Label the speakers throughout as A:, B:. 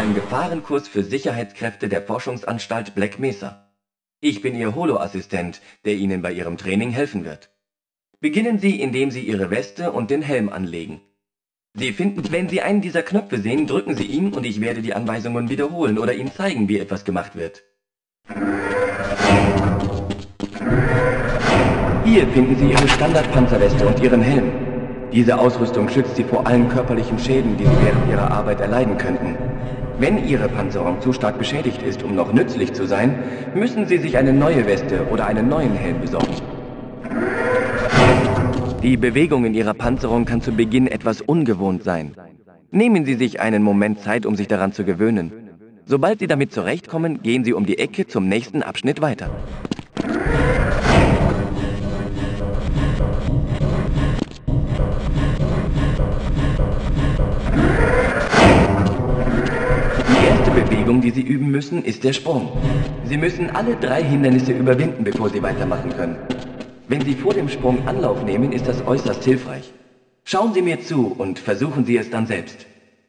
A: einem Gefahrenkurs für Sicherheitskräfte der Forschungsanstalt Black Mesa. Ich bin Ihr Holo-Assistent, der Ihnen bei Ihrem Training helfen wird. Beginnen Sie, indem Sie Ihre Weste und den Helm anlegen. Wenn Sie einen dieser Knöpfe sehen, drücken Sie ihn und ich werde die Anweisungen wiederholen oder Ihnen zeigen, wie etwas gemacht wird. Hier finden Sie Ihre Standardpanzerweste und Ihren Helm. Diese Ausrüstung schützt Sie vor allen körperlichen Schäden, die Sie während Ihrer Arbeit erleiden könnten. Wenn Ihre Panzerung zu stark beschädigt ist, um noch nützlich zu sein, müssen Sie sich eine neue Weste oder einen neuen Helm besorgen. Die Bewegung in Ihrer Panzerung kann zu Beginn etwas ungewohnt sein. Nehmen Sie sich einen Moment Zeit, um sich daran zu gewöhnen. Sobald Sie damit zurechtkommen, gehen Sie um die Ecke zum nächsten Abschnitt weiter. Die erste Bewegung, die Sie üben müssen, ist der Sprung. Sie müssen alle 3 Hindernisse überwinden, bevor Sie weitermachen können. Wenn Sie vor dem Sprung Anlauf nehmen, ist das äußerst hilfreich. Schauen Sie mir zu und versuchen Sie es dann selbst.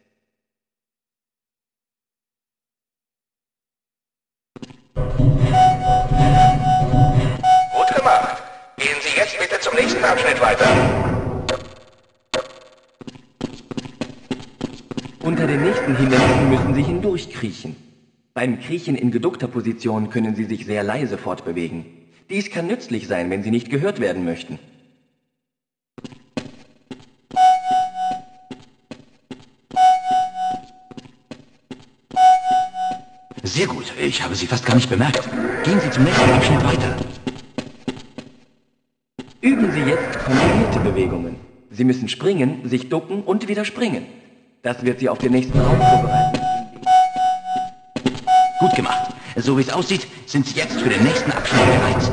B: Gut gemacht. Gehen Sie jetzt bitte zum nächsten Abschnitt weiter.
A: Unter den nächsten Hindernissen müssen Sie hindurchkriechen. Beim Kriechen in geduckter Position können Sie sich sehr leise fortbewegen. Dies kann nützlich sein, wenn Sie nicht gehört werden möchten.
C: Sehr gut, ich habe Sie fast gar nicht bemerkt. Gehen Sie zum nächsten Abschnitt weiter.
A: Üben Sie jetzt kombinierte Bewegungen. Sie müssen springen, sich ducken und wieder springen. Das wird Sie auf den nächsten Raum vorbereiten.
C: Gut gemacht. So wie es aussieht, sind Sie jetzt für den nächsten Abschnitt bereit.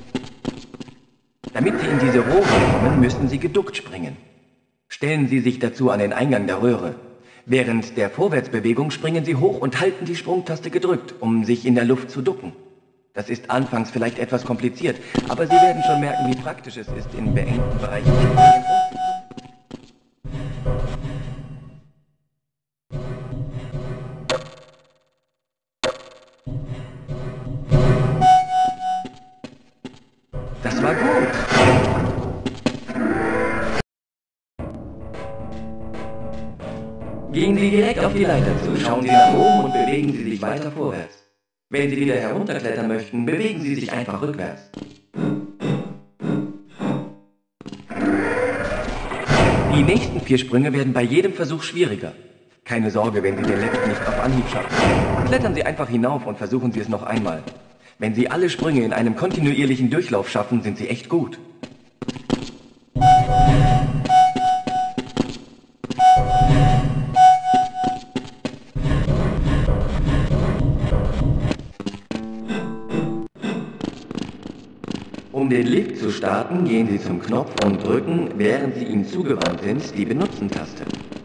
A: Damit Sie in diese Rohre kommen, müssen Sie geduckt springen. Stellen Sie sich dazu an den Eingang der Röhre. Während der Vorwärtsbewegung springen Sie hoch und halten die Sprungtaste gedrückt, um sich in der Luft zu ducken. Das ist anfangs vielleicht etwas kompliziert, aber Sie werden schon merken, wie praktisch es ist, in beengten Bereichen zu springen. Das war gut. Gehen Sie direkt auf die Leiter zu, schauen Sie nach oben und bewegen Sie sich weiter vorwärts. Wenn Sie wieder herunterklettern möchten, bewegen Sie sich einfach rückwärts. Die nächsten 4 Sprünge werden bei jedem Versuch schwieriger. Keine Sorge, wenn Sie den letzten nicht auf Anhieb schaffen. Klettern Sie einfach hinauf und versuchen Sie es noch einmal. Wenn Sie alle Sprünge in einem kontinuierlichen Durchlauf schaffen, sind Sie echt gut. Um den Lift zu starten, gehen Sie zum Knopf und drücken, während Sie ihm zugewandt sind, die Benutzen-Taste.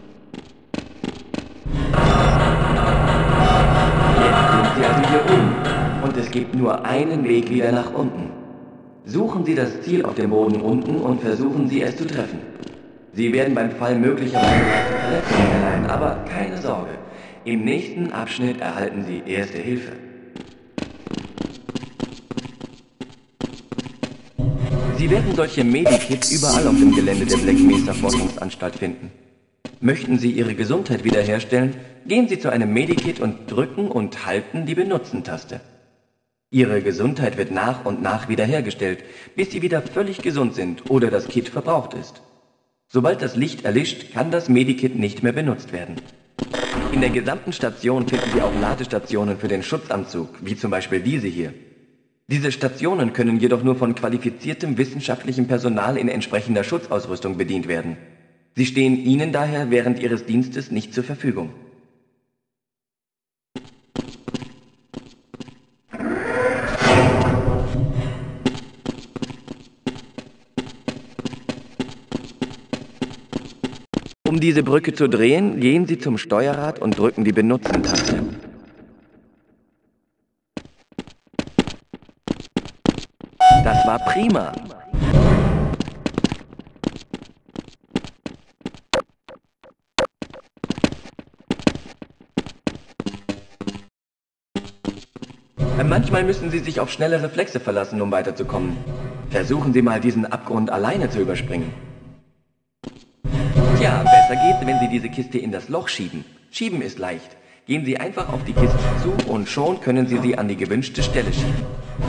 A: Jetzt sind Sie also hier oben und es gibt nur einen Weg wieder nach unten. Suchen Sie das Ziel auf dem Boden unten und versuchen Sie es zu treffen. Sie werden beim Fall möglicherweise leichte Verletzungen erleiden, aber keine Sorge. Im nächsten Abschnitt erhalten Sie Erste Hilfe. Sie werden solche Medikits überall auf dem Gelände der Black Mesa Forschungsanstalt finden. Möchten Sie Ihre Gesundheit wiederherstellen, gehen Sie zu einem Medikit und drücken und halten die Benutzen-Taste. Ihre Gesundheit wird nach und nach wiederhergestellt, bis Sie wieder völlig gesund sind oder das Kit verbraucht ist. Sobald das Licht erlischt, kann das Medikit nicht mehr benutzt werden. In der gesamten Station finden Sie auch Ladestationen für den Schutzanzug, wie zum Beispiel diese hier. Diese Stationen können jedoch nur von qualifiziertem wissenschaftlichem Personal in entsprechender Schutzausrüstung bedient werden. Sie stehen Ihnen daher während Ihres Dienstes nicht zur Verfügung. Um diese Brücke zu drehen, gehen Sie zum Steuerrad und drücken die Benutzen-Taste. Das war prima. Manchmal müssen Sie sich auf schnelle Reflexe verlassen, um weiterzukommen. Versuchen Sie mal, diesen Abgrund alleine zu überspringen. Tja, besser geht's, wenn Sie diese Kiste in das Loch schieben. Schieben ist leicht. Gehen Sie einfach auf die Kiste zu und schon können Sie sie an die gewünschte Stelle schieben.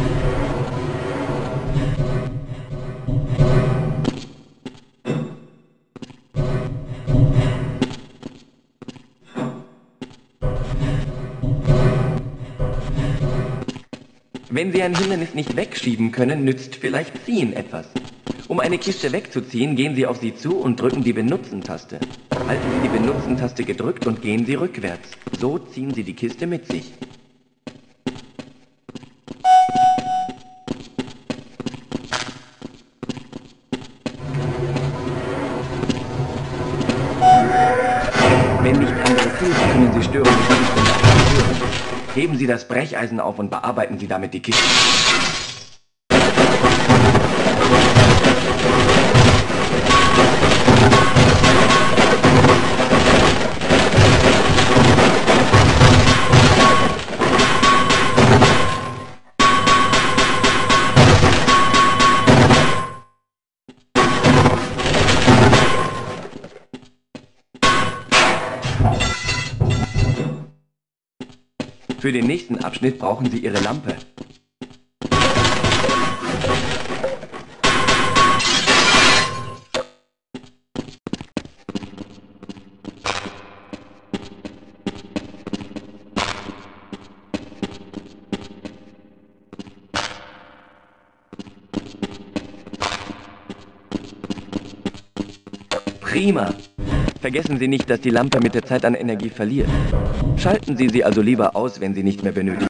A: Wenn Sie ein Hindernis nicht wegschieben können, nützt vielleicht Ziehen etwas. Um eine Kiste wegzuziehen, gehen Sie auf sie zu und drücken die Benutzen-Taste. Halten Sie die Benutzen-Taste gedrückt und gehen Sie rückwärts. So ziehen Sie die Kiste mit sich. Wenn nicht anderes hilft, können Sie störende Gegenstände aktivieren. Heben Sie das Brecheisen auf und bearbeiten Sie damit die Kiste. Für den nächsten Abschnitt brauchen Sie Ihre Lampe. Prima! Vergessen Sie nicht, dass die Lampe mit der Zeit an Energie verliert. Schalten Sie sie also lieber aus, wenn Sie nicht mehr benötigen.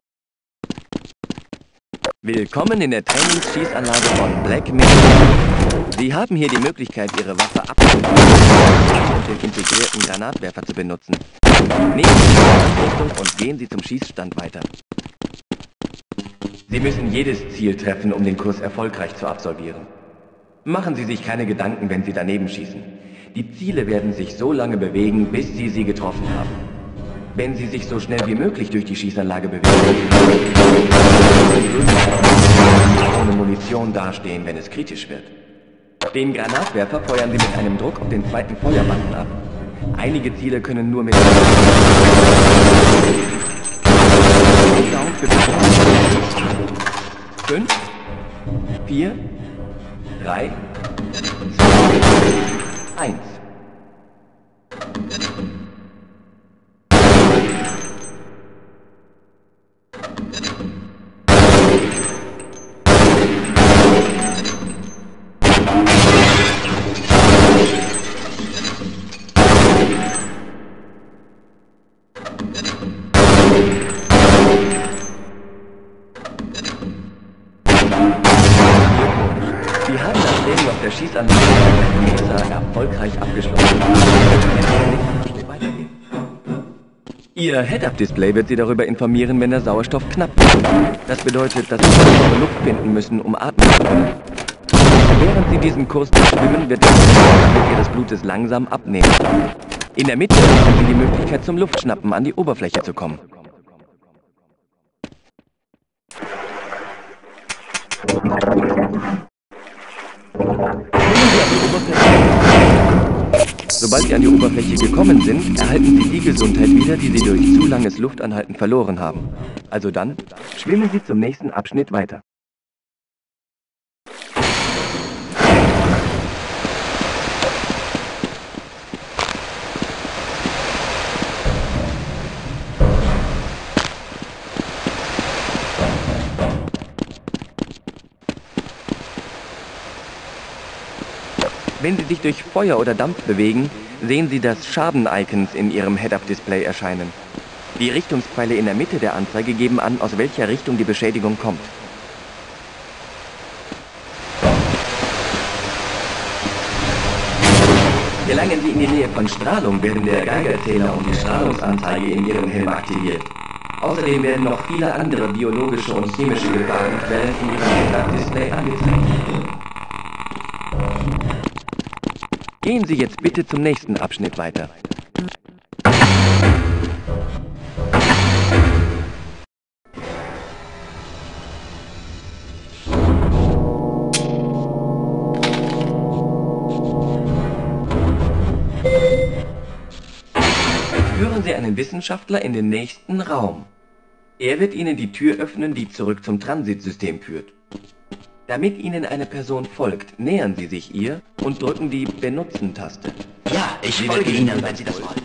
A: Willkommen in der Trainingsschießanlage von Black Mesa. Sie haben hier die Möglichkeit, Ihre Waffe abzuschießen und den integrierten Granatwerfer zu benutzen. Nehmen Sie die Richtung und gehen Sie zum Schießstand weiter. Sie müssen jedes Ziel treffen, um den Kurs erfolgreich zu absolvieren. Machen Sie sich keine Gedanken, wenn Sie daneben schießen. Die Ziele werden sich so lange bewegen, bis Sie sie getroffen haben. Wenn Sie sich so schnell wie möglich durch die Schießanlage bewegen, ohne Munition dastehen, wenn es kritisch wird. Den Granatwerfer feuern Sie mit einem Druck auf den zweiten Feuerbutton ab. Einige Ziele können nur mit 5, 4, 3, 2, 1. Sie haben das Training auf der Schießanlage erfolgreich abgeschlossen. Ihr Head-Up-Display wird Sie darüber informieren, wenn der Sauerstoff knapp wird. Das bedeutet, dass Sie saubere Luft finden müssen, um atmen zu können. Während Sie diesen Kurs durchschwimmen, wird der Druck Ihres Blutes langsam abnehmen. In der Mitte haben Sie die Möglichkeit, zum Luftschnappen an die Oberfläche zu kommen. Sobald Sie an die Oberfläche gekommen sind, erhalten Sie die Gesundheit wieder, die Sie durch zu langes Luftanhalten verloren haben. Also dann, schwimmen Sie zum nächsten Abschnitt weiter. Wenn Sie sich durch Feuer oder Dampf bewegen, sehen Sie, dass Schaden-Icons in Ihrem Head-Up-Display erscheinen. Die Richtungspfeile in der Mitte der Anzeige geben an, aus welcher Richtung die Beschädigung kommt. Gelangen Sie in die Nähe von Strahlung, werden der Geigerzähler und die Strahlungsanzeige in Ihrem Helm aktiviert. Außerdem werden noch viele andere biologische und chemische Gefahrenquellen in Ihrem Head-Up-Display angezeigt. Gehen Sie jetzt bitte zum nächsten Abschnitt weiter. Führen Sie einen Wissenschaftler in den nächsten Raum. Er wird Ihnen die Tür öffnen, die zurück zum Transitsystem führt. Damit Ihnen eine Person folgt, nähern Sie sich ihr und drücken die Benutzen-Taste.
C: Ja, ich folge Ihnen, wenn Sie das wollen.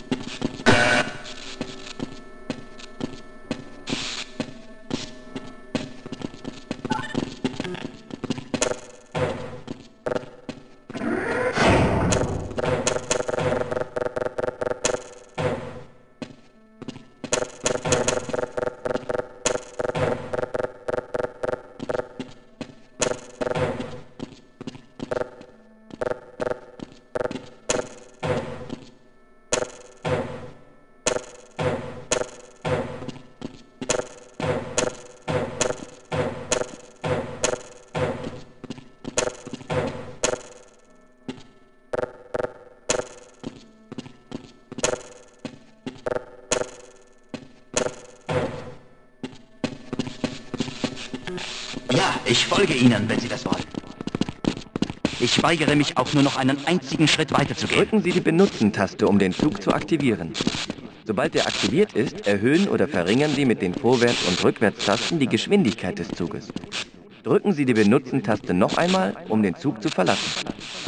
C: Ja, ich folge Ihnen, wenn Sie das wollen. Ich weigere mich auch nur noch einen einzigen Schritt weiterzugehen.
A: Drücken Sie die Benutzen-Taste, um den Zug zu aktivieren. Sobald er aktiviert ist, erhöhen oder verringern Sie mit den Vorwärts- und Rückwärtstasten die Geschwindigkeit des Zuges. Drücken Sie die Benutzen-Taste noch einmal, um den Zug zu verlassen.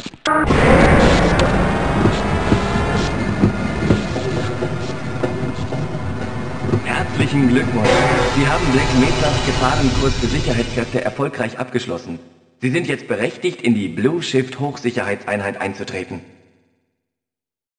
A: Herzlichen Glückwunsch! Sie haben Black Mesas Gefahrenkurs für Sicherheitskräfte erfolgreich abgeschlossen. Sie sind jetzt berechtigt, in die Blue Shift Hochsicherheitseinheit einzutreten.